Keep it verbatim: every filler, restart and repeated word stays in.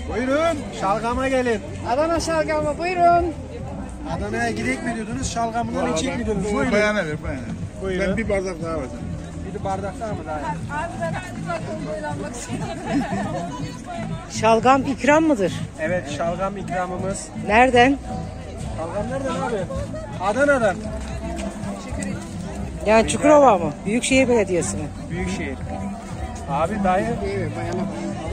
Buyurun, şalgama gelin. Adana şalgamı buyurun. Adana'ya gidek mi diyordunuz, şalgamından içecek mi diyordunuz? Buyurun. Bayana ver, bayana. Buyurun. Ben bir bardak daha vereceğim. Bir bardak daha mı daha? Abi ben aynı bakımda almak istiyorum. Şalgam ikram mıdır? Evet, şalgam ikramımız. Nereden? Şalgam nereden abi? Adana'dan. Yani Çukurova mı? Büyükşehir Belediyesi mi? Büyükşehir. Abi dayı.